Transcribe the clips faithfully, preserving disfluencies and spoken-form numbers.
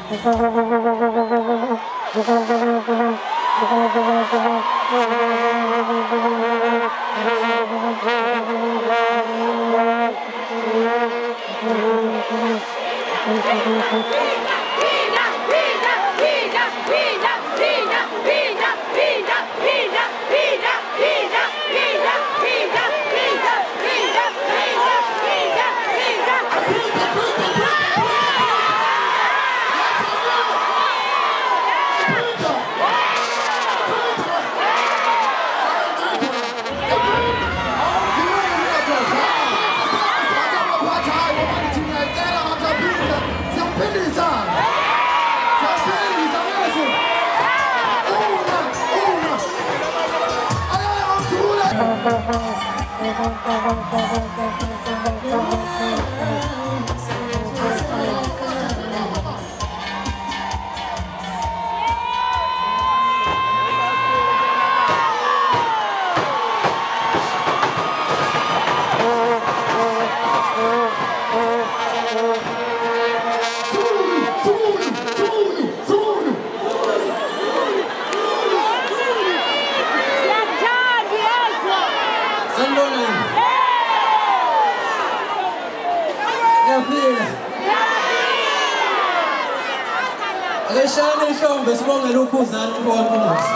Akashayela ihlombe sibongela ukhuzana mfowethu.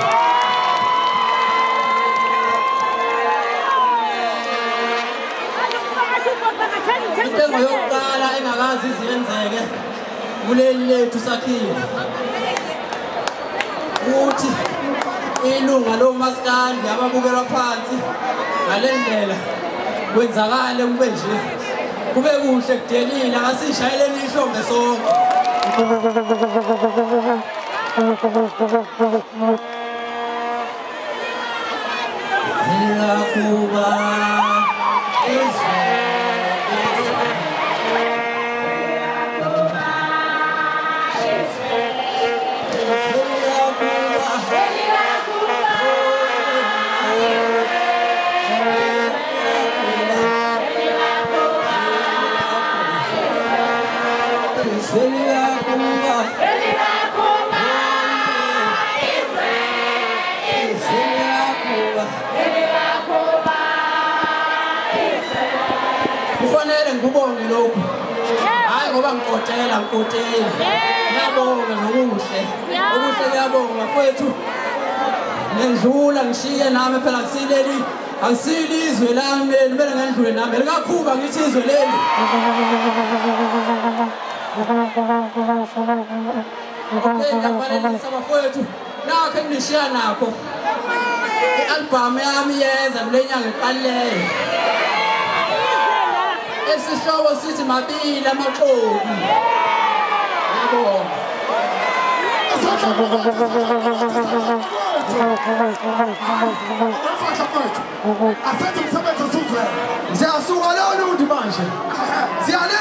Intengo yokuqala engakazi izenzeke kuleli lethu sakhiwe uthi ilunga lomaskandi ababukelwa phansi ngalendlela kwenzakale kube nje kube kuhle kudelile asishayeleni ihlombe sonke. Kuba kufanele ngibonge lokhu hayi ngoba ngikotela ngikotela ngiyabonga ngokuhle okuhle kuyabonga mfowethu nendlula ngishiye nami phela kusileli angisili izwe lami leli kumele ngendlule nami likakhuba ngithi izwe leli ngiyabonga mfowethu nakho engishiya nakho i-album yami yenza kulenyanga eqaleyo esihlobo sithi mabili amaqoqo yabonga Ziyasuka lolu manje. Ziyale